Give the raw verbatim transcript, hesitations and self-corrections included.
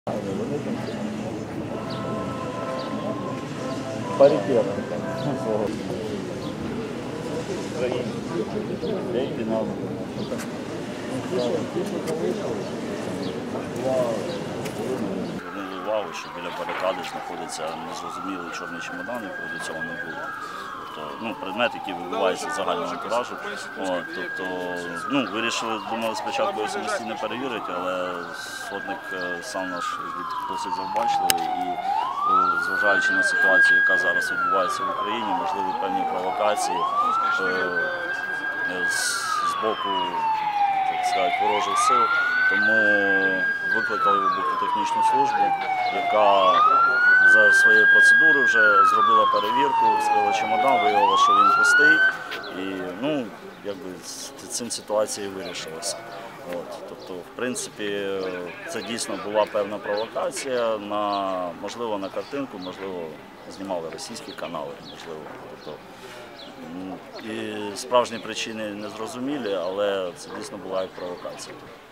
Паритетно. Деньги нам. Звернули увагу, що біля барикади знаходиться незрозумілий чорний чемодан, якого до цього не було. Тобто, ну, предмет, який вибивається з загального антуражу. От, тобто, ну, вирішили, думали спочатку його самостійно перевірити, але сотник сам наш досить завбачливий і, зважаючи на ситуацію, яка зараз відбувається в Україні, можливі певні провокації з боку, так сказати, ворожих сил. Тому викликали вибухотехнічну службу, яка за своєю процедурою вже зробила перевірку, вскрила чемодан, виявила, що він пустий. І, ну, якби цим ситуація вирішилася. От, тобто, в принципі, це дійсно була певна провокація, на, можливо, на картинку, можливо, знімали російські канали, можливо. Тобто, і справжні причини не зрозумілі, але це дійсно була як провокація.